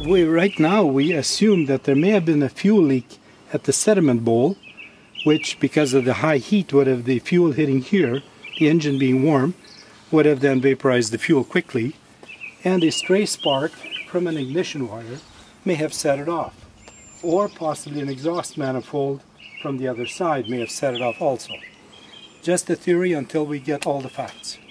Right now we assume that there may have been a fuel leak at the sediment bowl, which, because of the high heat, would have the fuel hitting here, the engine being warm, would have then vaporized the fuel quickly, and a stray spark from an ignition wire may have set it off. Or possibly an exhaust manifold from the other side may have set it off also. Just a theory until we get all the facts.